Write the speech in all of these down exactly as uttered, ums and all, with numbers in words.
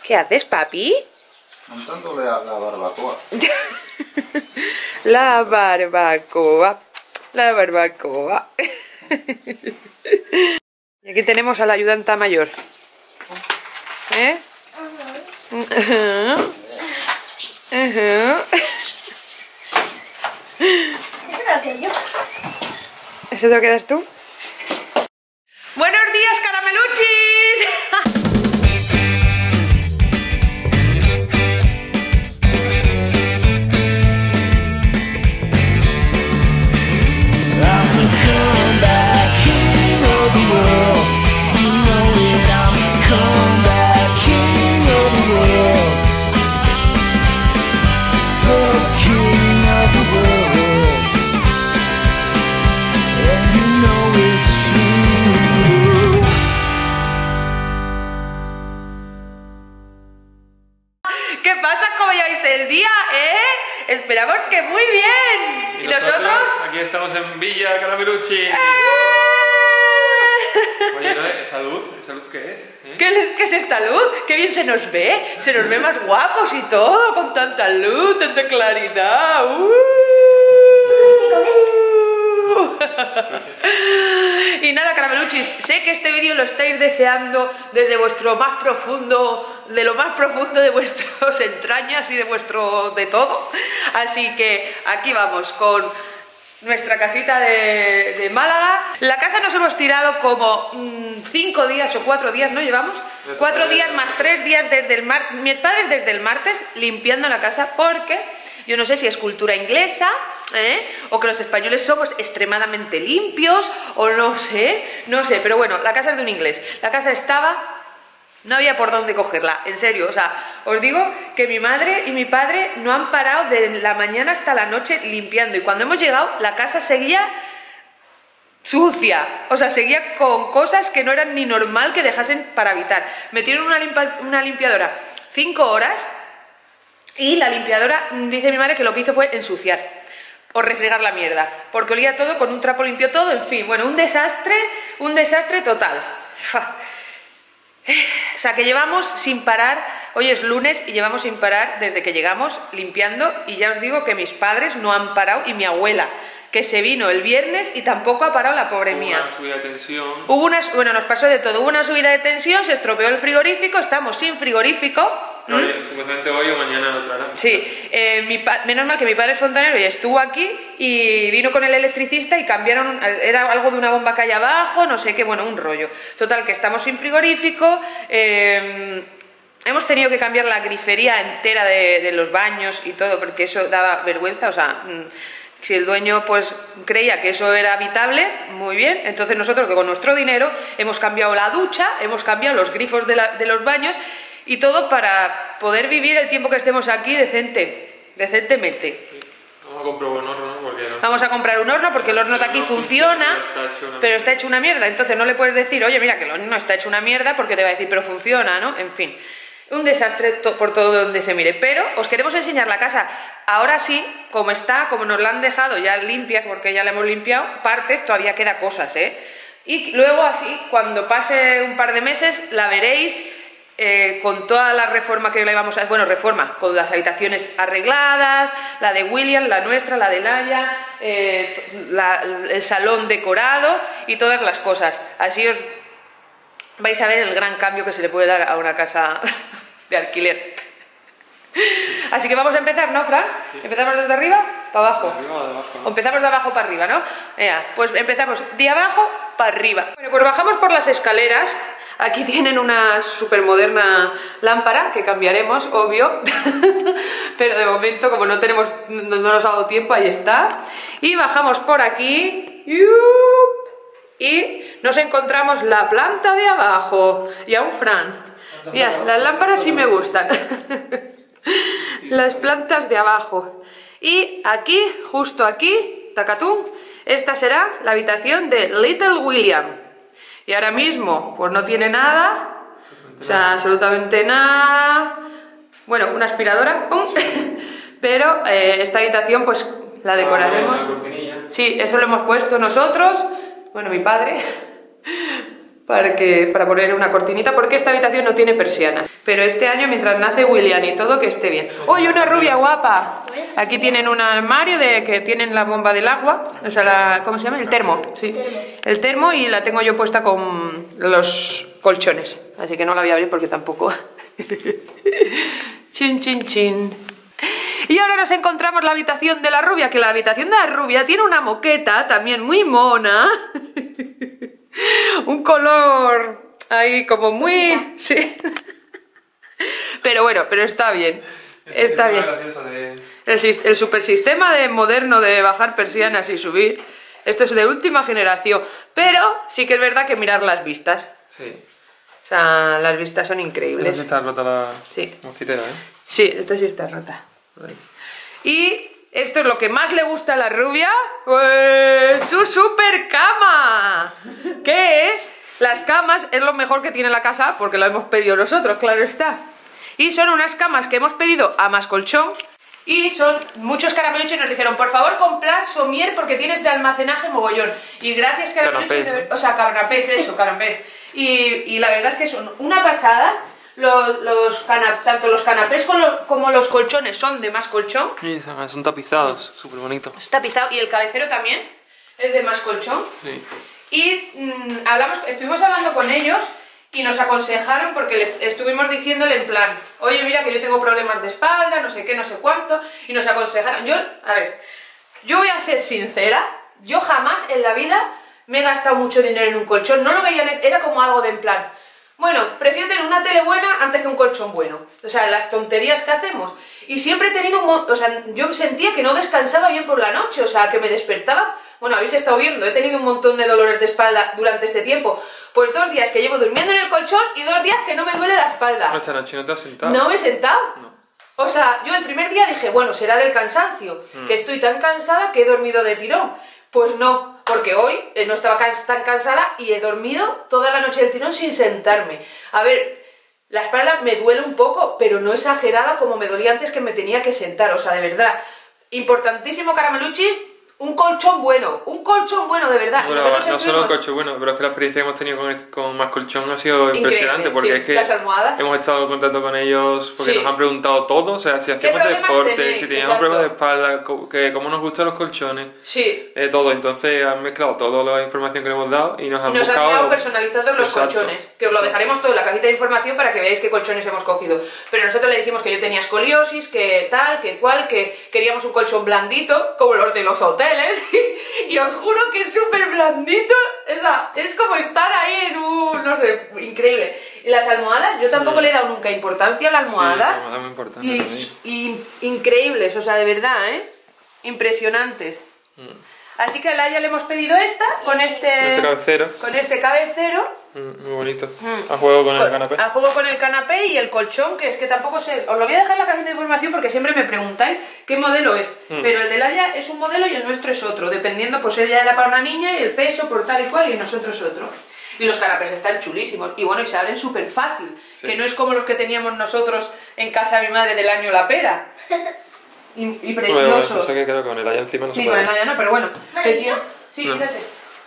¿Qué haces, papi? Montándole a la barbacoa. La barbacoa. La barbacoa. Y aquí tenemos a la ayudanta mayor. ¿Eh? Uh -huh. Uh -huh. Eso lo que yo. ¿Eso te lo quedas tú? ¡Buenos días, carameluchis! ¿Qué pasa? ¿Cómo lleváis el día, eh? Esperamos que muy bien. ¿Y, ¿Y nosotros? nosotros? Aquí estamos en Villa Caramelucci. ¡Eh! Oye, ¿no? ¿Esa luz? ¿Esa luz qué es? ¿Eh? ¿Qué, ¿Qué es esta luz? ¡Qué bien se nos ve! Se nos ve más guapos y todo, con tanta luz, tanta claridad. ¡Uh! Y nada, carameluchis, sé que este vídeo lo estáis deseando desde vuestro más profundo, de lo más profundo de vuestras entrañas y de vuestro de todo. Así que aquí vamos con nuestra casita de, de Málaga. La casa nos hemos tirado como mmm, cinco días o cuatro días, ¿no llevamos? Cuatro días más tres días desde el martes. Mis padres desde el martes limpiando la casa porque yo no sé si es cultura inglesa, ¿eh? O que los españoles somos extremadamente limpios, o no sé, no sé, pero bueno, la casa es de un inglés. La casa estaba, no había por dónde cogerla, en serio, o sea, os digo que mi madre y mi padre no han parado de la mañana hasta la noche limpiando, y cuando hemos llegado, la casa seguía sucia, o sea, seguía con cosas que no eran ni normal que dejasen para habitar. Metieron una, limpa, una limpiadora cinco horas, y la limpiadora, dice mi madre, que lo que hizo fue ensuciar o refregar la mierda, porque olía todo, con un trapo limpió todo, en fin, bueno, un desastre, un desastre total. O sea, que llevamos sin parar, hoy es lunes y llevamos sin parar desde que llegamos limpiando, y ya os digo que mis padres no han parado, y mi abuela, que se vino el viernes y tampoco ha parado, la pobre Hubo mía. una subida de tensión. Hubo una, bueno, nos pasó de todo, hubo una subida de tensión, se estropeó el frigorífico, estamos sin frigorífico. No, ¿Mm? Supuestamente hoy o mañana lo traerán. Sí, eh, mi menos mal que mi padre es fontanero y estuvo aquí y vino con el electricista y cambiaron, era algo de una bomba que hay abajo, no sé qué, bueno, un rollo. Total, que estamos sin frigorífico, eh, hemos tenido que cambiar la grifería entera de, de los baños y todo, porque eso daba vergüenza, o sea, si el dueño pues creía que eso era habitable, muy bien, entonces nosotros que con nuestro dinero hemos cambiado la ducha, hemos cambiado los grifos de, la, de los baños, y todo para poder vivir el tiempo que estemos aquí decente, decentemente. Sí. Vamos a comprar un horno, ¿no? Porque no. Vamos a comprar un horno porque el horno de aquí no funciona, funciona, está pero está hecho una mierda. Entonces no le puedes decir, oye, mira, que el horno está hecho una mierda, porque te va a decir, pero funciona, ¿no? En fin, un desastre to por todo donde se mire. Pero os queremos enseñar la casa. Ahora sí, como está, como nos la han dejado ya limpia, porque ya la hemos limpiado, partes, todavía queda cosas, ¿eh? Y luego así, cuando pase un par de meses, la veréis. Eh, con toda la reforma que le íbamos a hacer, bueno, reforma, con las habitaciones arregladas, la de William, la nuestra, la de Laia, eh, la, el salón decorado y todas las cosas. Así os vais a ver el gran cambio que se le puede dar a una casa de alquiler. Así que vamos a empezar, ¿no, Fran? Sí. ¿Empezamos desde arriba para abajo? De arriba o de abajo, ¿no? O empezamos de abajo para arriba, ¿no? Venga, pues empezamos de abajo para arriba. Bueno, pues bajamos por las escaleras. Aquí tienen una súper moderna lámpara que cambiaremos, obvio, pero de momento, como no tenemos, no nos ha dado tiempo, ahí está. Y bajamos por aquí y nos encontramos la planta de abajo. Y a un Fran. Mira, las lámparas sí me gustan. Las plantas de abajo. Y aquí, justo aquí, tacatún, esta será la habitación de Little William. Y ahora mismo, pues no tiene nada, o sea, absolutamente nada. Bueno, una aspiradora, ¡pum! Pero eh, esta habitación, pues la decoraremos. Sí, eso lo hemos puesto nosotros, bueno, mi padre. para, que, para poner una cortinita, porque esta habitación no tiene persianas. Pero este año, mientras nace William y todo, que esté bien. ¡Oye, una rubia guapa! Aquí tienen un armario de que tienen la bomba del agua, o sea, la, ¿cómo se llama? El termo, sí. El termo, y la tengo yo puesta con los colchones, así que no la voy a abrir porque tampoco... Chin, chin, chin. Y ahora nos encontramos la habitación de la rubia, que la habitación de la rubia tiene una moqueta también muy mona. Un color ahí como muy... Sí. Pero bueno, pero está bien. Está bien. El, el super sistema de moderno de bajar persianas y subir. Esto es de última generación. Pero sí que es verdad que mirar las vistas. Sí. O sea, las vistas son increíbles. Esta está rota la sí. mosquitera, ¿eh? Sí, esta sí está rota. Y esto es lo que más le gusta a la rubia. Pues, ¡su super cama! Que las camas es lo mejor que tiene la casa, porque lo hemos pedido nosotros, claro está. Y son unas camas que hemos pedido a Más Colchón. Y son muchos carameluchos y nos dijeron, por favor, comprar somier porque tienes de almacenaje mogollón. Y gracias carameluchos, canapés, o sea, canapés, eso, canapés. Y, y la verdad es que son una pasada. Los, los canap tanto los canapés como los, como los colchones son de Más Colchón. Sí, son, son tapizados, súper bonitos. Es tapizado, y el cabecero también es de Más Colchón. Sí. Y mmm, hablamos, estuvimos hablando con ellos y nos aconsejaron, porque les estuvimos diciéndole en plan, oye, mira que yo tengo problemas de espalda, no sé qué, no sé cuánto, y nos aconsejaron. Yo, a ver, yo voy a ser sincera, yo jamás en la vida me he gastado mucho dinero en un colchón, no lo veía, era como algo de en plan, bueno, prefiero tener una tele buena antes que un colchón bueno. O sea, las tonterías que hacemos. Y siempre he tenido un... O sea, yo sentía que no descansaba bien por la noche. O sea, que me despertaba... Bueno, habéis estado viendo, he tenido un montón de dolores de espalda durante este tiempo. Pues dos días que llevo durmiendo en el colchón y dos días que no me duele la espalda. Esta noche no te has sentado. ¿No me he sentado? No. O sea, yo el primer día dije, bueno, será del cansancio. Mm. Que estoy tan cansada que he dormido de tirón. Pues no, porque hoy no estaba tan cansada y he dormido toda la noche del tirón sin sentarme. A ver, la espalda me duele un poco, pero no exagerada como me dolía antes, que me tenía que sentar. O sea, de verdad, importantísimo, carameluchis, un colchón bueno, un colchón bueno, de verdad. Bueno, no estuvimos... solo un colchón bueno, pero es que la experiencia que hemos tenido con, este, con Más Colchón ha sido increíble, impresionante, porque sí, es que las almohadas. Hemos estado en contacto con ellos porque sí. nos han preguntado todo, o sea, si hacíamos deporte, tenéis? si teníamos problemas de espalda, que cómo nos gustan los colchones, sí. eh, todo. Entonces han mezclado toda la información que le hemos dado y nos han y nos buscado... han quedado personalizados los Exacto. colchones, que os lo dejaremos todo en la cajita de información para que veáis qué colchones hemos cogido. Pero nosotros le dijimos que yo tenía escoliosis, que tal, que cual, que queríamos un colchón blandito, como los de los hoteles. Y os juro que es súper blandito, o sea, es como estar ahí en un, no sé, increíble. Y las almohadas, yo tampoco sí. le he dado nunca importancia a la almohada. Sí, muy importante y, y increíbles, o sea, de verdad, ¿eh? Impresionantes. Mm. Así que a Laia le hemos pedido esta, con este, este cabecero. Con este cabecero. Mm, muy bonito. Mm. A juego con, con el canapé. A juego con el canapé y el colchón, que es que tampoco sé. Os lo voy a dejar en la cajita de información porque siempre me preguntáis qué modelo es. Mm. Pero el de Laia es un modelo y el nuestro es otro. Dependiendo, pues ella era para una niña y el peso por tal y cual, y nosotros otro. Y los canapés están chulísimos. Y bueno, y se abren súper fácil. Sí. Que no es como los que teníamos nosotros en casa de mi madre del año La Pera. Y, y preciosos. Bueno, bueno, eso que creo que con el Laia encima no sí, se puede. Sí, con el Laia no, pero bueno. ¿Vale, sí, no. quítate.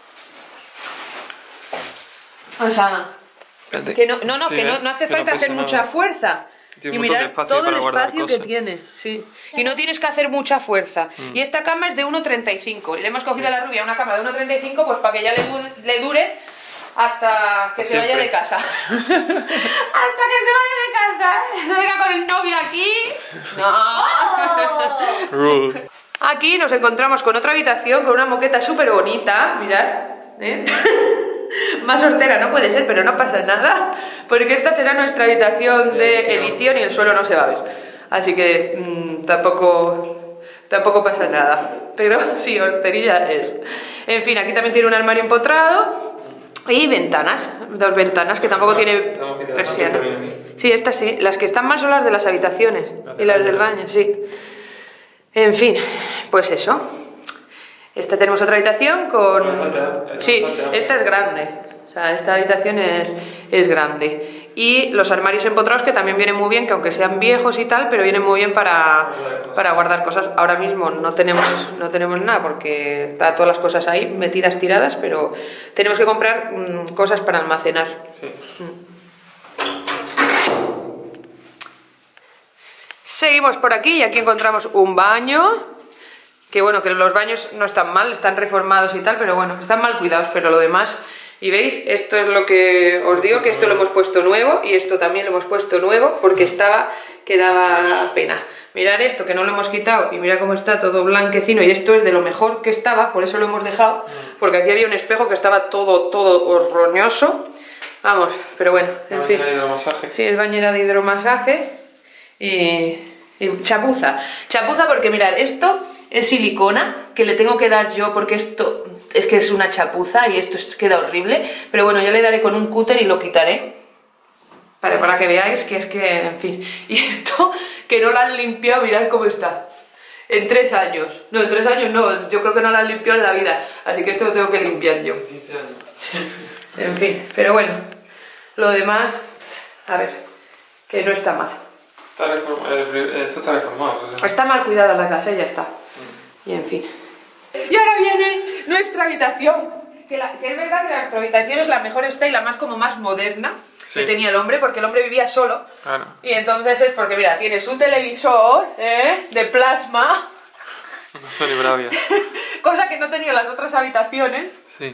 O sea, que no, no, no, sí, que no, no hace que falta no hacer nada. mucha fuerza. Tiene y un mirad espacio todo para el espacio que cosas. tiene, sí. Y no tienes que hacer mucha fuerza. Mm. Y esta cama es de uno treinta y cinco. Y le hemos cogido sí. a la rubia una cama de uno treinta y cinco, pues para que ya le, du le dure hasta que Siempre. se vaya de casa. Hasta que se vaya de casa. Se venga con el novio aquí. No. Oh. Aquí nos encontramos con otra habitación con una moqueta súper bonita. Mirad, ¿eh? Más hortera no puede ser, pero no pasa nada, porque esta será nuestra habitación de edición y el suelo no se va a ver. Así que mmm, tampoco, tampoco pasa nada. Pero sí, horterilla es. En fin, aquí también tiene un armario empotrado y ventanas, dos ventanas que tampoco tiene persiana. Sí, estas sí, las que están mal son las de las habitaciones y las del baño, sí. En fin, pues eso. Esta tenemos otra habitación con... Sí, esta es grande. O sea, esta habitación es, es grande. Y los armarios empotrados, que también vienen muy bien, que aunque sean viejos y tal, pero vienen muy bien para, para guardar cosas. Ahora mismo no tenemos, no tenemos nada porque está todas las cosas ahí metidas, tiradas, pero tenemos que comprar mmm, cosas para almacenar. Sí. Mm. Seguimos por aquí y aquí encontramos un baño. Que bueno, que los baños no están mal, están reformados y tal, pero bueno, están mal cuidados, pero lo demás... Y veis, esto es lo que os digo, que esto lo hemos puesto nuevo y esto también lo hemos puesto nuevo porque estaba, que daba pena. Mirad esto, que no lo hemos quitado, y mirad cómo está todo blanquecino, y esto es de lo mejor que estaba, por eso lo hemos dejado, porque aquí había un espejo que estaba todo, todo roñoso. Vamos, pero bueno, en fin. Bañera de hidromasaje. Sí, es bañera de hidromasaje y, y chapuza. Chapuza porque mirad, esto es silicona, que le tengo que dar yo porque esto... Es que es una chapuza y esto queda horrible. Pero bueno, ya le daré con un cúter y lo quitaré. Para, para que veáis que es que, en fin. Y esto, que no lo han limpiado, mirad cómo está. En tres años. No, en tres años no, yo creo que no lo han limpiado en la vida. Así que esto lo tengo que limpiar yo. quince años. En fin, pero bueno. Lo demás, a ver, que no está mal. Está reformado, esto está reformado. O sea. Está mal cuidada la casa, ya está. Y en fin. Y ahora viene nuestra habitación. Que, la, que es verdad que nuestra habitación es la mejor, está y la más como más moderna sí. que tenía el hombre, porque el hombre vivía solo. Claro. Y entonces es porque, mira, tiene su televisor, ¿eh? De plasma. No soy bravia. Cosa que no tenía las otras habitaciones. Sí.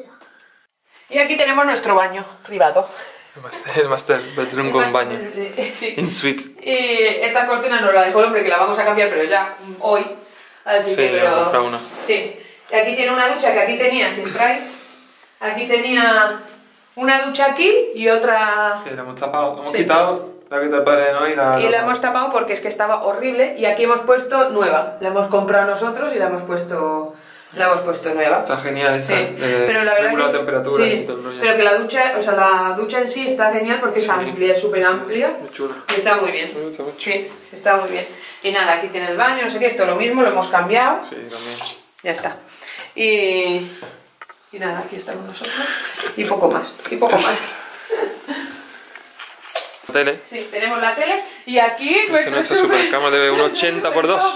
Y aquí tenemos nuestro baño privado. El master, el master bedroom El con master- baño. Sí. In suite. Y esta cortina nos la dejó el hombre, que la vamos a cambiar, pero ya hoy. Así Sí, que, le pero... hemos comprado una. Sí. Y aquí tiene una ducha que aquí tenía, si entráis. Aquí tenía una ducha aquí y otra... Sí, la hemos tapado. La hemos Sí. quitado, la quita el padre no y la... Y la hemos tapado porque es que estaba horrible. Y aquí hemos puesto nueva. La hemos comprado nosotros y la hemos puesto... La hemos puesto nueva. Está genial esa. Sí, eh, pero la verdad regula que, la temperatura sí, y todo el rollo. pero que la ducha, o sea, la ducha en sí está genial porque es Sí. amplia, es súper amplia. Muy chula. Y está muy bien. Me gusta mucho. Sí, está muy bien. Y nada, aquí tiene el baño, no sé qué, esto lo mismo, lo hemos cambiado. Sí, también. Ya está. Y, y nada, aquí estamos nosotros. Y poco más, y poco más. La tele. Sí, tenemos la tele y aquí Es nuestro nuestra super- super cama de un ochenta por dos.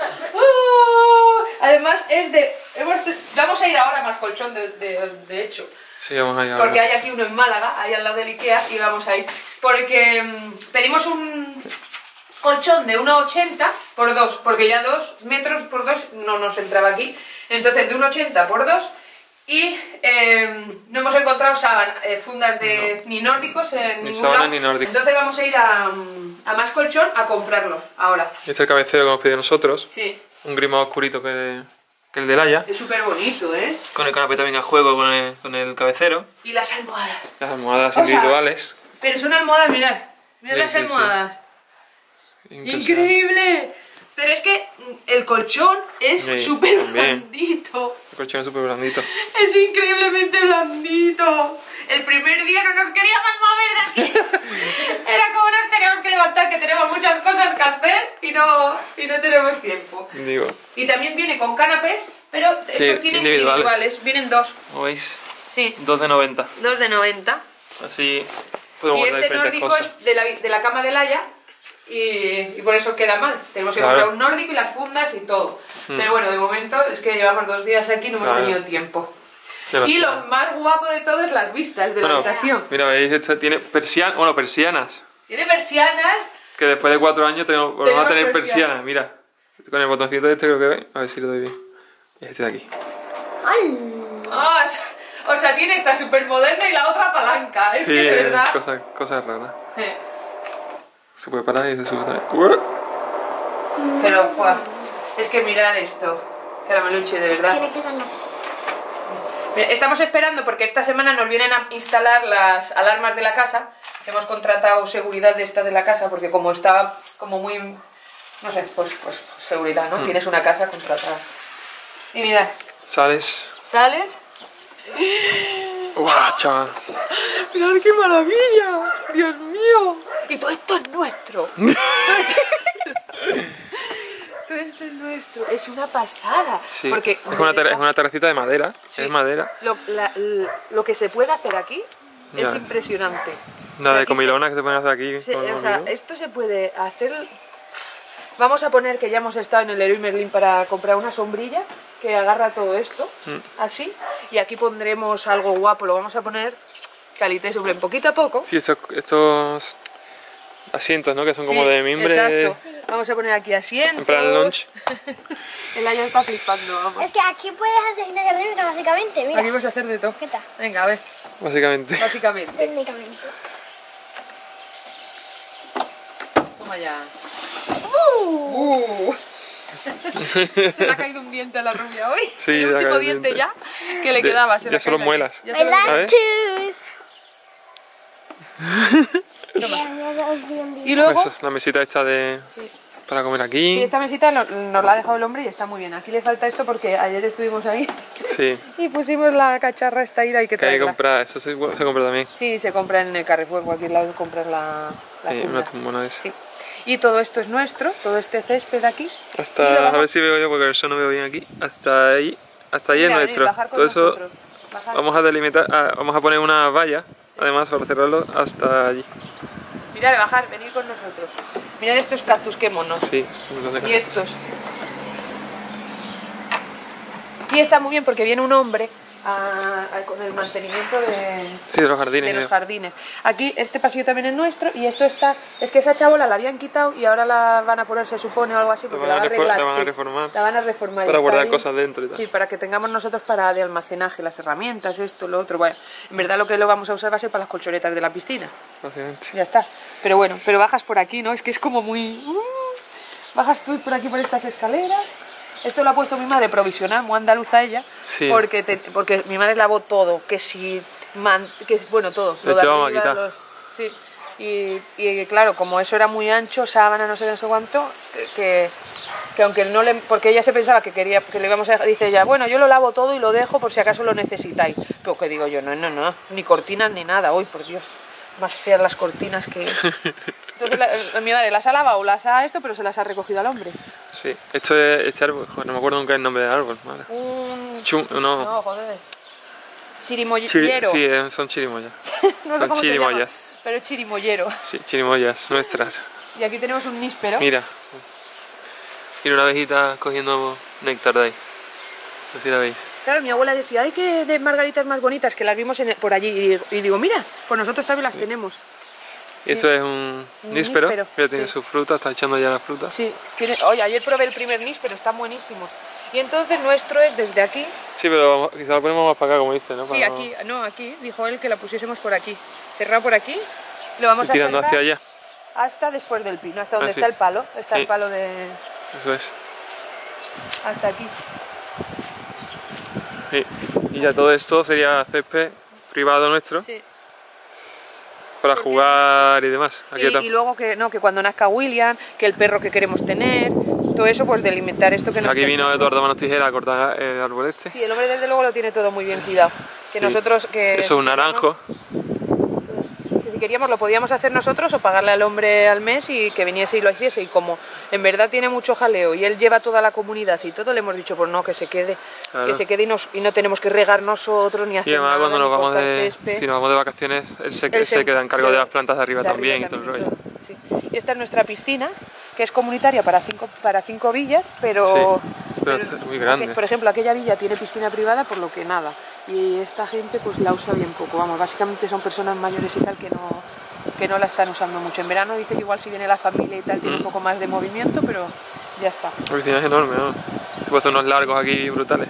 ¡Oh! Además es de... hemos- Vamos a ir ahora a más colchón, de, de, de hecho. Sí, vamos allá. ahora. Porque hay aquí uno en Málaga, ahí al lado del Ikea, y vamos a ir. Porque mmm, pedimos un colchón de uno ochenta por dos, porque ya dos metros por dos no nos entraba aquí. Entonces de uno ochenta por dos, y eh, no hemos encontrado sábana, eh, fundas de No. ni nórdicos en Ni ningún sábana lado. ni nórdico. Entonces vamos a ir a, a más colchón a comprarlos ahora. Este es el cabecero que hemos pedido nosotros. Sí, Un gris más oscurito que, que el de Laia. es súper bonito, ¿eh? Con el canapé también a juego con el, con el cabecero. Y las almohadas. Las almohadas O sea, individuales. Pero son almohadas, mirad. Mirad Sí, las sí, sí. almohadas. Impresionante. ¡Increíble! Pero es que mm, el colchón es Sí, súper también. blandito. El colchón es súper blandito. Es increíblemente blandito. El primer día no nos queríamos mover de aquí. Era como nos teníamos que levantar, que tenemos muchas cosas que hacer y no, y no tenemos tiempo. Digo, Y también viene con canapés, pero estos Sí, tienen individuales. individuales. Vienen dos. ¿como veis? Sí, dos de noventa. dos de noventa. Así podemos Y guardar este diferentes nórdico cosas. es de la, de la cama de Laia y, y por eso queda mal. Tenemos que Claro. comprar un nórdico y las fundas y todo. Mm. Pero bueno, de momento es que llevamos dos días aquí y no hemos Claro. tenido tiempo. Demasiado. Y lo más guapo de todo es las vistas de la Bueno, habitación. mira, veis, esto tiene persianas, bueno, persianas. Tiene persianas. Que después de cuatro años tenemos, volvemos a Tenemos tener persianas. persianas. Mira, con el botoncito este creo que veis. A ver si lo doy bien. Y este de aquí. Ah, o sea- o sea, tiene esta súper moderna y la otra palanca. Es Sí, que de verdad. cosas cosas raras. Eh, Se puede parar y se sube también. ¡Uah! Pero, ¡fua! Es que mirad esto. Carameluche, de verdad. Tiene que ganar. Mira, estamos esperando porque esta semana nos vienen a instalar las alarmas de la casa. Hemos contratado seguridad de esta de la casa porque como está como muy... No sé, pues, pues seguridad, ¿no? Mm. Tienes una casa contratada. Y mirad, Sales. ¿sales? ¡Guau, chaval! ¡Mirad qué maravilla! ¡Dios mío! Y todo esto es nuestro. Todo esto es nuestro. Es una pasada. Sí. Porque es, una ter- es una terracita de madera. Sí. Es madera. Lo, la- l- lo que se puede hacer aquí Ya es ves. impresionante. Nada O sea, de aquí comilonas que se pueden hacer aquí. se- con o los sea, amigos. esto se puede hacer... Vamos a poner que ya hemos estado en el Leroy Merlin para comprar una sombrilla que agarra todo esto, Mm. así, y aquí pondremos algo guapo, lo vamos a poner calité sobre poquito a poco. Sí, estos, estos asientos, ¿no? Que son como Sí, de mimbre. exacto. Vamos a poner aquí asientos. En plan lunch. El Aya está flipando, vamos. Es que aquí puedes hacer una guerrera, básicamente, mira. Aquí vas a hacer de todo. ¿Qué tal? Venga, a ver, Básicamente. básicamente. Técnicamente. Toma ya. ¡Uh! Uh. Se le ha caído un diente a la rubia hoy. Sí, el se le ha último caído el diente diente. ya que le De- quedaba. Se ya le ha solo caído muelas. aquí. Ya My solo- A ver. last tooth. Y luego, Eso es la mesita esta de... Sí. para comer aquí. sí, esta mesita no- nos la ha dejado el hombre y está muy bien. Aquí le falta esto porque ayer estuvimos ahí Sí. y pusimos la cacharra esta ida y que Que hay que traerla. comprar. Eso se, se compra también. Sí, se compra en el Carrefour, en cualquier lado compras la, la Sí, funda. una tumbona de esa. Sí. Y todo esto es nuestro, todo este césped aquí. Y lo Hasta, vamos- a ver si veo yo porque yo no veo bien aquí. Hasta ahí, hasta ahí Mira, es venid, nuestro. bajar con Todo eso nosotros. Bajar. vamos a delimitar, ah, vamos a poner una valla, además para cerrarlo hasta allí. Mirad, bajar, venid con nosotros. Mirad estos cactus, qué monos. Sí, un montón de Y cactus. estos. Y está muy bien porque viene un hombre a- a- con el mantenimiento de, Sí, de los jardines. de los eh. jardines. Aquí este pasillo también es nuestro y esto está... Es que esa chabola la habían quitado y ahora la van a poner, se supone, o algo así, porque van la a van a refor- arreglar. la van a sí. reformar. La van a reformar. y Para está guardar ahí. cosas dentro y tal. Sí, para que tengamos nosotros para de almacenaje, las herramientas, esto, lo otro. Bueno, en verdad lo que lo vamos a usar va a ser para las colchonetas de la piscina. Básicamente. Ya está. Pero bueno, pero bajas por aquí, ¿no? Es que es como muy... uh, bajas tú por aquí por estas escaleras. Esto lo ha puesto mi madre provisional, muy andaluza ella, Sí. porque, te- porque mi madre lavó todo, que si... Man, que, bueno, todo. De hecho, vamos a quitar. los- sí. Y, y claro, como eso era muy ancho, sábana, no sé qué, no sé cuánto, que... que que aunque no le... porque ella se pensaba que quería que le íbamos a dejar, dice ella, bueno, yo lo lavo todo y lo dejo por si acaso lo necesitáis. Pero que digo yo, no, no, no, ni cortinas ni nada, uy, por Dios, más feas las cortinas que... Entonces la- eh, mi madre las ha lavado, las ha esto, pero se las ha recogido al hombre. Sí. Esto es este árbol. Joder, no me acuerdo nunca el nombre del árbol. Madre. Un... Chum, no. No, joder. Chiri- Chirimoyero. sí, eh, son chirimoyas. No sé son cómo se llama, chirimoyas. pero es chirimoyero. Sí, chirimoyas nuestras. Y aquí tenemos un níspero. Mira. Mira una abejita cogiendo néctar de ahí. No sé si la veis. Claro, mi abuela decía, ay, que de margaritas más bonitas, que las vimos en- por allí. Y digo, y digo, mira, pues nosotros también las tenemos. Y eso es un Un níspero, níspero, que ya tiene sí. su fruta, está echando ya la fruta. Sí, tiene... Oye, ayer probé el primer níspero, están buenísimos. Y entonces nuestro es desde aquí. Sí, pero vamos- quizá lo ponemos más para acá, como dice, ¿no? Sí, Para no- aquí, no, aquí, dijo él que la pusiésemos por aquí. Cerrado por aquí, lo vamos ir a tirando cerrar hacia allá. hasta después del pino, hasta donde Ah, sí. está el palo. Está Sí. el palo de... Eso es. hasta aquí. Sí. Y ya todo esto sería césped privado nuestro Sí. para jugar y demás. Aquí Y, está. y luego que no, que cuando nazca William, que el perro que queremos tener, todo eso pues delimitar esto que nos Aquí vino tenemos. Eduardo Manos Tijera a cortar el árbol este. Sí, el hombre desde luego lo tiene todo muy bien cuidado. Que Sí. nosotros que Eso es si un queríamos- naranjo. que si queríamos lo podíamos hacer nosotros o pagarle al hombre al mes y que viniese y lo hiciese. Y como en verdad tiene mucho jaleo y él lleva toda la comunidad y todo, le hemos dicho, pues no, que se quede, Claro. que se quede y, nos- y no tenemos que regar nosotros ni hacer Y además nada, cuando nos ni vamos cortar de, césped. si nos vamos de vacaciones, él se, Él se queda en cargo se- de las plantas de arriba de también y arriba todo el rollo. también, todo, sí. Y esta es nuestra piscina, que es comunitaria para cinco, para cinco villas, pero, Sí, pero es muy grande. aqu- por ejemplo, aquella villa tiene piscina privada por lo que nada. Y esta gente pues la usa bien poco. Vamos, básicamente son personas mayores y tal que no, que no la están usando mucho. En verano dice que igual si viene la familia y tal tiene Mm. un poco más de movimiento, pero ya está. La piscina es enorme, ¿no? Se puede hacer unos largos aquí brutales.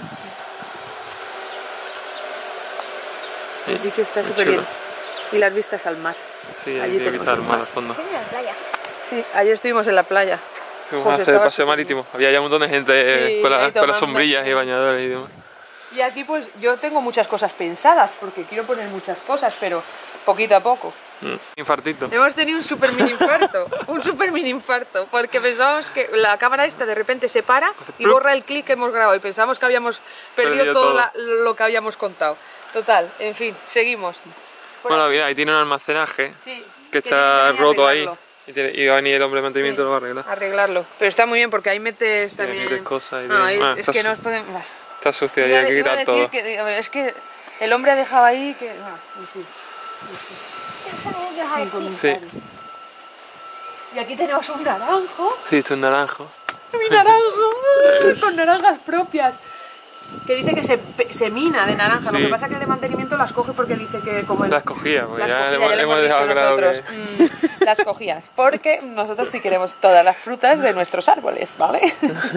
Sí, Así que está muy súper chulo. bien. Y las vistas al mar. Sí, Allí hay que tenemos evitar el el mar mar. al fondo. Sí, en la playa. Sí, ayer estuvimos en la playa. Fuimos Pues a hacer estaba paseo súper marítimo. Había ya un montón de gente eh, Sí, con, la- ahí con las tomando. sombrillas y bañadores y demás. Y aquí pues yo tengo muchas cosas pensadas, porque quiero poner muchas cosas, pero poquito a poco. Mm, Infartito. Hemos tenido un super mini infarto, un super mini infarto, porque pensábamos que la cámara esta de repente se para y plup. borra el clic que hemos grabado y pensamos que habíamos perdido Perdido todo todo. la- lo que habíamos contado. Total, en fin, seguimos. Por Bueno, aquí, mira, ahí tiene un almacenaje sí, que está tiene que roto ahí. arreglarlo. Y, tiene- y va a venir el hombre de mantenimiento y lo va a arreglar. Arreglarlo. Pero está muy bien porque ahí metes Sí, también... metes cosas y No, tiene- ahí- Ah, es está que su- no os podemos... Está sucio y Iba- hay que iba a quitar decir todo. que- a ver, es que el hombre ha dejado ahí que... no, en fin. Sí. Y aquí tenemos un naranjo. Sí, esto es un naranjo. ¡Mi naranjo! Con naranjas propias. Que dice que se, se mina de naranja. Sí. Lo que pasa es que el de mantenimiento las coge porque dice que como el... Las cogía, porque Las ya, cogía, le, ya le hemos hemos dejado dicho claro nosotros. que... Mm, las cogías. Porque nosotros sí queremos todas las frutas de nuestros árboles, ¿vale?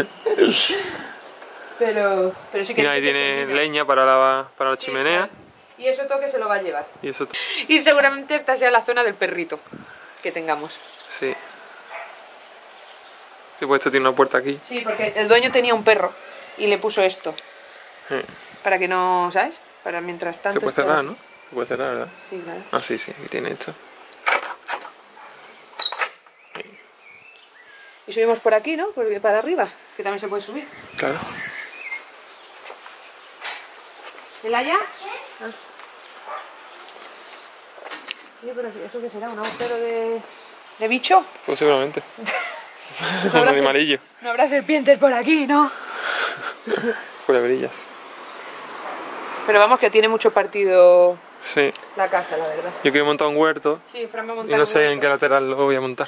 pero, pero sí que... Mira, ahí dice que se tiene mina. leña para la, para la Sí, chimenea. claro. Y eso toque se lo va a llevar. Y eso... Y seguramente esta sea la zona del perrito que tengamos. Sí. Sí, pues esto tiene una puerta aquí. Sí, porque el dueño tenía un perro y le puso esto. Sí. Para que no, ¿sabes? Para mientras tanto... Se puede esto- cerrar, ¿no? Se puede cerrar, ¿verdad? Sí, claro. Ah, sí, sí, aquí tiene esto. Y subimos por aquí, ¿no? Porque para arriba, que también se puede subir. Claro. ¿El allá? Ah. Sí, pero ¿eso qué será? ¿Un agujero de, de bicho? Pues seguramente. No Un habrá, animalillo. no habrá serpientes por aquí, ¿no? Culebrillas. Pero vamos, que tiene mucho partido Sí. la casa, la verdad. Yo quiero montar un huerto Sí, Fran va a montar y no un sé en huerto. qué lateral lo voy a montar.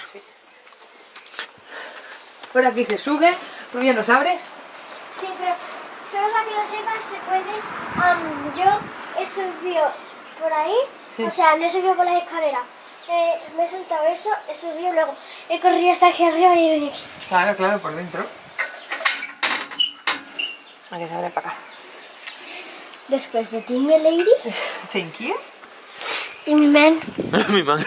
Por aquí se sube. Rubia, ¿nos abre? Sí, pero solo para que lo sepas, se puede. am, yo he subido por ahí, Sí. o sea, no he subido por las escaleras. Eh, me he saltado eso, he subido, luego he corrido hasta aquí arriba y he venido aquí. Claro, claro, por dentro. A que se abre para acá. Después de ti, mi lady, Thank you. y mi man. Mi man.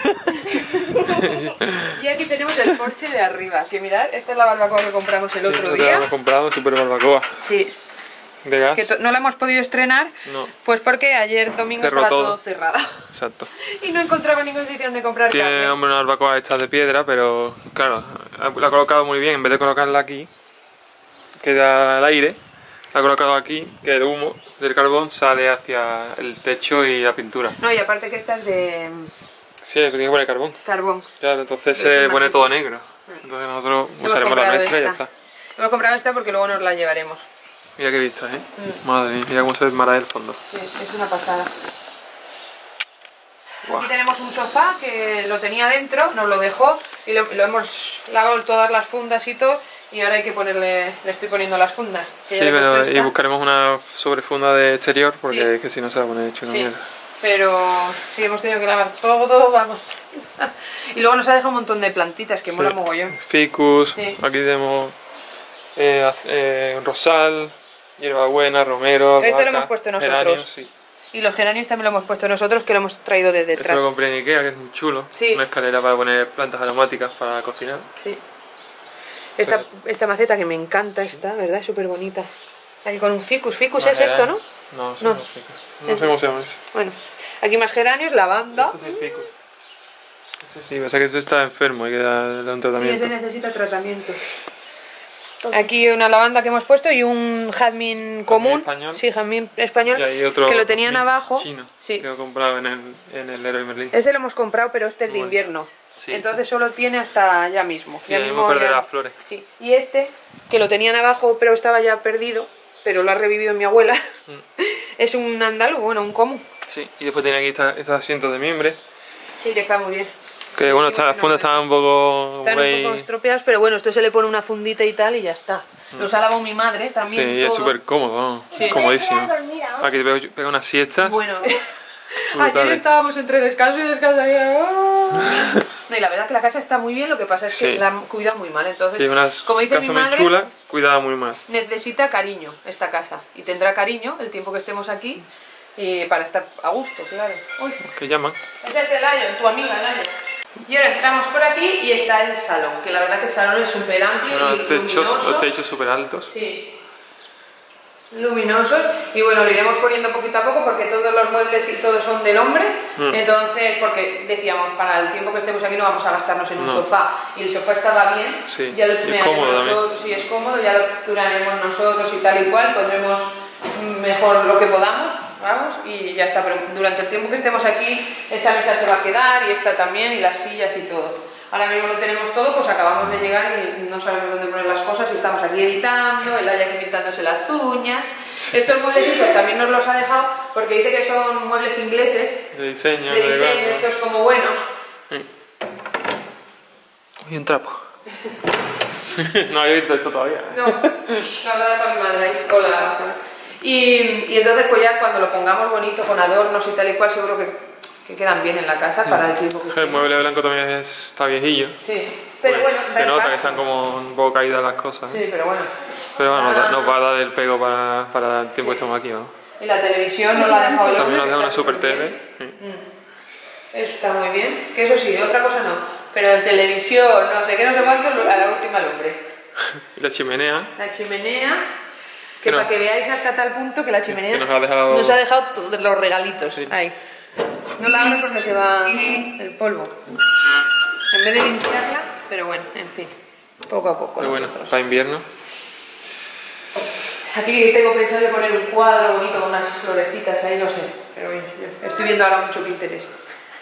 Y aquí tenemos el porche de arriba. Que mirad, esta es la barbacoa que compramos el Sí, otro nosotros día. lo hemos comprado, super barbacoa. Sí, De gas. que to- no la hemos podido estrenar. No. Pues porque ayer domingo Cerró estaba todo. todo cerrado. Exacto. Y no encontraba ningún sitio donde comprar Tiene, carne. hombre, una barbacoa hecha de piedra, pero claro, la ha colocado muy bien. En vez de colocarla aquí, que da el aire, la ha colocado aquí, que el humo del carbón sale hacia el techo y la pintura. No, y aparte que esta es de Sí, tiene que poner carbón. carbón. Claro, entonces Pero es se una pone así. todo negro. Entonces nosotros Hemos usaremos la comprado nuestra y ya esta. está. Hemos comprado esta porque luego nos la llevaremos. Mira qué vista, ¿eh? Madre mía, mira cómo se desmara el fondo. Sí, es una pasada. Guau. Aquí tenemos un sofá que lo tenía dentro, nos lo dejó y lo, lo hemos lavado todas las fundas y todo. Y ahora hay que ponerle, le estoy poniendo las fundas. Que Sí, ya le he puesto pero y esta. buscaremos una sobrefunda de exterior porque Sí. es que si no se va a poner hecho una Sí, mierda. pero sí, hemos tenido que lavar todo, vamos. Y luego nos ha dejado un montón de plantitas que Sí. mola mogollón. Ficus, Sí. aquí tenemos eh, az- eh, rosal, hierbabuena, romero, Este lo albahaca, hemos puesto nosotros. geranios, sí. Y los geranios también lo hemos puesto nosotros, que lo hemos traído desde Esto detrás. lo compré en Ikea, que es muy chulo. Sí. Una escalera para poner plantas aromáticas para cocinar. Sí. Esta, Pero- esta maceta que me encanta, esta, ¿verdad? Es súper bonita. Aquí con un ficus. Ficus Más es esto, ¿no? geranios. No, son No. los ficus. No sé cómo se llama eso. Bueno, aquí más geranios, lavanda. Este es el ficus. Este sí, pasa que este está enfermo, hay que darle un Sí, tratamiento. ese necesita tratamiento. Aquí una lavanda que hemos puesto y un jazmín común. español. Sí, jazmín español. Y hay otro que lo tenían jazmín abajo. chino, Sí. que lo he comprado en el, en el Leroy Merlin. Este lo hemos comprado, pero este es de Muy bonito. invierno. Sí, Entonces solo tiene hasta ya mismo. Sí, ya ahí mismo hemos perdido ya- las flores. Sí. Y este, que lo tenían abajo, pero estaba ya perdido, pero lo ha revivido mi abuela. Mm. Es un andaluz, bueno, un común. Sí, y después tiene aquí esta- estos asientos de mimbre. Sí, que está muy bien. Que bueno, Sí, está- las bueno, fundas estaban un poco... Están güey. un poco estropeados, pero bueno, esto se le pone una fundita y tal y ya está. Los ha lavado mi madre Sí, también. y es todo. súper cómodo, vamos, Y te comodísimo. puedes quedar dormida, ¿no? Aquí te pego, pego unas siestas. Bueno, Brutales. ayer estábamos entre descanso y descanso. Y... ¡ah! No, y la verdad que la casa está muy bien, lo que pasa es que Sí. la han cuidado muy mal. Entonces, Sí, una como dice mi casa muy madre, chula, cuidada muy mal. necesita cariño esta casa. Y tendrá cariño el tiempo que estemos aquí y para estar a gusto, claro. Uy, ¿Qué llaman? ese es el Lion, tu amiga Lion. Y ahora entramos por aquí y está el salón, que la verdad que el salón es súper amplio Bueno, y los techos, luminoso. los techos súper altos. Sí, luminosos. Y bueno, lo iremos poniendo poquito a poco porque todos los muebles y todo son del hombre. Mm. Entonces, porque decíamos, para el tiempo que estemos aquí no vamos a gastarnos en un No. sofá. Y el sofá estaba bien, Sí, ya lo y es tunearemos cómodo también. nosotros. Sí, es cómodo, ya lo tunaremos nosotros y tal y cual. Pondremos mejor lo que podamos, vamos, y ya está. Pero durante el tiempo que estemos aquí, esa mesa se va a quedar y esta también, y las sillas y todo. Ahora mismo lo tenemos todo, pues acabamos de llegar y no sabemos dónde poner las cosas y estamos aquí editando, el Aya pintándose las uñas Estos mueblecitos también nos los ha dejado porque dice que son muebles ingleses. De diseño. De diseño, estos como buenos. Sí. Uy, un trapo. No había visto esto todavía. No, no lo ha dejado mi madre ahí. Hola. Y, y entonces pues ya cuando lo pongamos bonito, con adornos y tal y cual, seguro que, que quedan bien en la casa para el tiempo que El esté. mueble blanco también es, está viejillo. Sí, pero Pues, bueno, se nota paso. que están como un poco caídas las cosas. ¿eh? Sí, pero bueno. Pero bueno, Ah. nos va a dar el pego para, para el tiempo que estamos aquí, ¿no? Y la televisión nos la ha dejado el También nos hombre, da que una está super súper tele. bien. Sí. Mm. Eso está muy bien. Que eso sí, otra cosa no. Pero en televisión, no sé qué, no sé cuánto, a la última lumbre. Y la chimenea. La chimenea, que, Que no- para que veáis hasta tal punto que la chimenea que nos ha dejado- nos ha dejado todos los regalitos. Sí. Ahí. No la abro porque se va el polvo. En vez de limpiarla, pero bueno, en fin. Poco a poco. Pero bueno, nosotros. para invierno. Aquí tengo pensado de poner un cuadro bonito con unas florecitas ahí, no sé. Pero bien, yo estoy viendo ahora mucho Pinterest.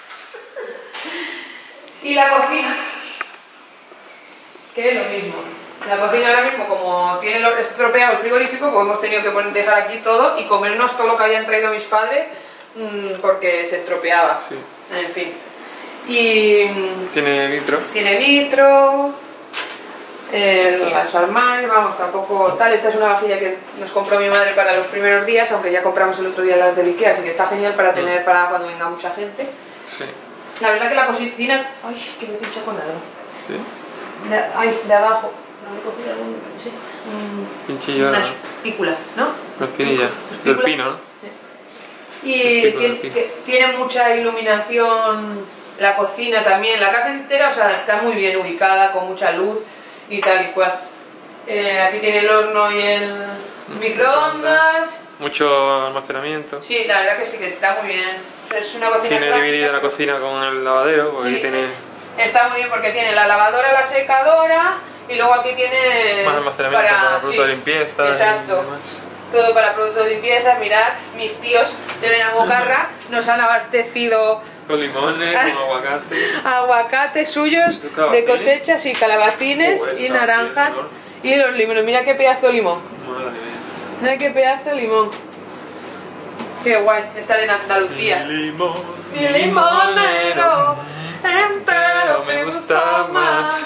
Y la cocina, que es lo mismo. La cocina ahora mismo, como tiene lo estropeado el frigorífico, pues hemos tenido que poner, dejar aquí todo y comernos todo lo que habían traído mis padres mmm, porque se estropeaba. Sí. En fin. Y mmm, Tiene vitro. tiene vitro, el, los armarios, vamos, tampoco tal. Esta es una vajilla que nos compró mi madre para los primeros días, aunque ya compramos el otro día las del Ikea, así que está genial para tener para cuando venga mucha gente. Sí. La verdad que la cocina... Ay, que me pincho con algo. Sí. De, ay, de abajo. No me he cogido algún... Sí. Mm, Pinchillo. una ¿no? espícula, ¿no? Una espinilla. Espícula. Del pino, ¿no? Sí. Y Espícula tiene, del pino. que- tiene mucha iluminación, la cocina también, la casa entera, o sea, está muy bien ubicada, con mucha luz y tal y cual. Eh, aquí tiene el horno y el microondas. Mucho almacenamiento. Sí, la verdad que sí, que está muy bien. O sea, es una cocina Tiene clásica. dividida la cocina con el lavadero, porque Sí, aquí tiene está muy bien porque tiene la lavadora, la secadora y luego aquí tiene más almacenamiento para, productos sí, de limpieza. y exacto, demás. todo para productos de limpieza. Mirad, mis tíos de Benamocarra nos han abastecido Con limones, Ah. con aguacate. aguacates suyos de calabacines. cosechas y calabacines Joder, y calabacines, naranjas ¿no? y los limones. Mira qué pedazo de limón, Madre mía. mira qué pedazo de limón. Qué guay estar en Andalucía. Mi limón, Mi limonero, entero me gusta más.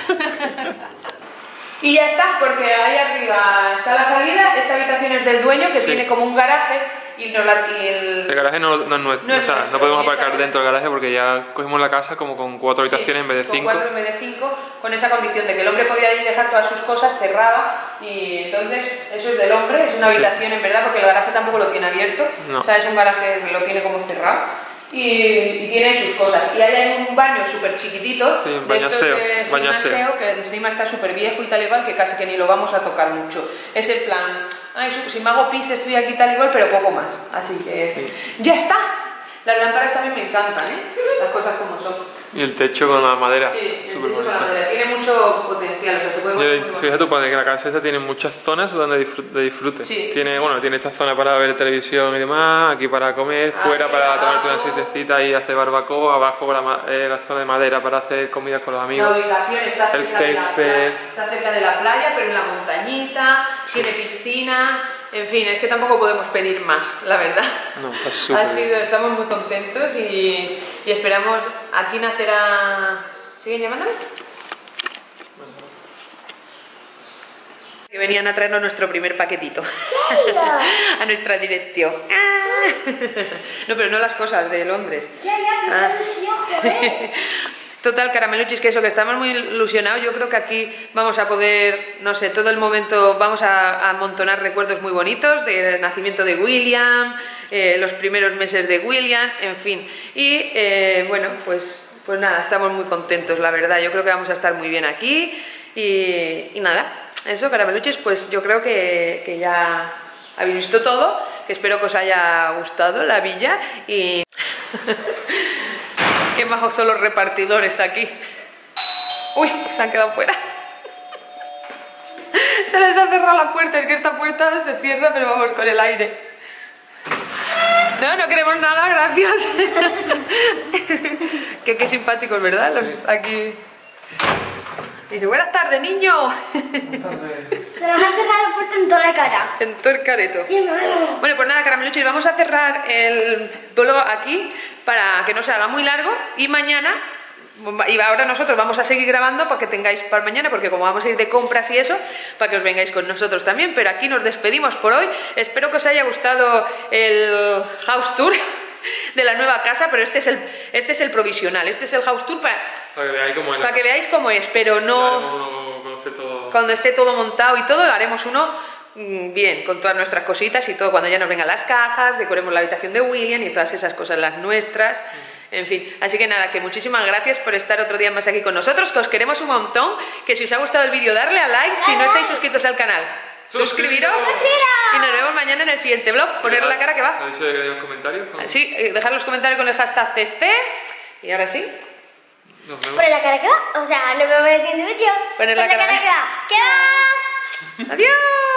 Y ya está, porque ahí arriba está la salida. Esta habitación es del dueño, que Sí. tiene como un garaje y, no la, y El el... garaje no, no es nuestro, No es o sea, nuestro, no podemos y esa aparcar es- dentro del garaje porque ya cogimos la casa como con cuatro habitaciones Sí, en vez de con cinco. cuatro en vez de cinco, con esa condición de que el hombre podía ir dejar todas sus cosas, cerraba, y entonces eso es del hombre, es una Sí. habitación en verdad, porque el garaje tampoco lo tiene abierto, No. o sea, es un garaje que lo tiene como cerrado. Y, y tiene sus cosas. Y ahí hay un baño súper chiquitito. Sí, un de estos baño aseo, que- sí, baño un aseo. aseo, que encima está súper viejo y tal igual, que casi que ni lo vamos a tocar mucho. Es en plan, ay, su- si me hago pis estoy aquí tal igual, pero poco más. Así que ya está. Las lámparas también me encantan, ¿eh? Las cosas como son. Y el techo con la madera, Sí, el súper techo con la bonito. madera. Tiene mucho potencial, o sea, se puede Yo poner le- muy si bonito. ves tu padre que la casa esta tiene muchas zonas donde disfrute, de disfrute. Sí. Tiene, bueno, tiene esta zona para ver televisión y demás, aquí para comer, fuera Ahí para abajo. tomarte una siestecita y hacer barbacoa, abajo la, ma- eh, la zona de madera para hacer comidas con los La amigos. ubicación está El cerca, de la césped. playa, está cerca de la playa, pero en la montañita, tiene piscina, en fin, es que tampoco podemos pedir más, la verdad. No, está súper Ha sido, estamos muy contentos y, y esperamos, aquí nacerá... ¿Siguen llamándome? Que venían a traernos nuestro primer paquetito a nuestra dirección. ¡Ah! No, pero no las cosas de Londres. Ya, ya, pero Ah. qué ilusión, joder. Total, carameluchis, que eso, que estamos muy ilusionados. Yo creo que aquí vamos a poder, no sé, todo el momento vamos a, a amontonar recuerdos muy bonitos del nacimiento de William, eh, los primeros meses de William, en fin. Y eh, bueno, pues, pues nada, estamos muy contentos, la verdad. Yo creo que vamos a estar muy bien aquí. Y, y nada, eso, carameluchis, pues yo creo que, que ya habéis visto todo, que espero que os haya gustado la villa y... Qué majos son los repartidores aquí. Uy, se han quedado fuera. Se les ha cerrado la puerta, es que esta puerta se cierra, pero vamos con el aire. No, no queremos nada, gracias. qué, qué simpáticos, ¿verdad? Los, aquí. Y dice, buenas tardes, niño. Se nos ha cerrado la puerta en toda la cara. En todo el careto. ¡Qué malo! Bueno, pues nada, carameluchis, vamos a cerrar el vlog aquí para que no se haga muy largo y mañana, y ahora nosotros vamos a seguir grabando para que tengáis para mañana, porque como vamos a ir de compras y eso, para que os vengáis con nosotros también, pero aquí nos despedimos por hoy. Espero que os haya gustado el house tour de la nueva casa, pero este es el, este es el provisional, este es el house tour para, Para que veáis cómo es. para que veáis cómo es, pero no... no conoce todo. Cuando esté todo montado y todo, haremos uno mm, bien, con todas nuestras cositas y todo, cuando ya nos vengan las cajas, decoremos la habitación de William y todas esas cosas, las nuestras, en fin. Así que nada, que muchísimas gracias por estar otro día más aquí con nosotros, que os queremos un montón, que si os ha gustado el vídeo darle a like, si no estáis suscritos al canal, suscribiros y nos vemos mañana en el siguiente vlog. Poner la cara que va. ¿Ha dicho de que deis comentarios? ¿Cómo? Sí, eh, dejar los comentarios con el hashtag C C y ahora sí. Nos vemos. Por la cara que va. O sea, nos vemos en el siguiente vídeo. Poner la Por cara- que va. ¡Que va! Adiós.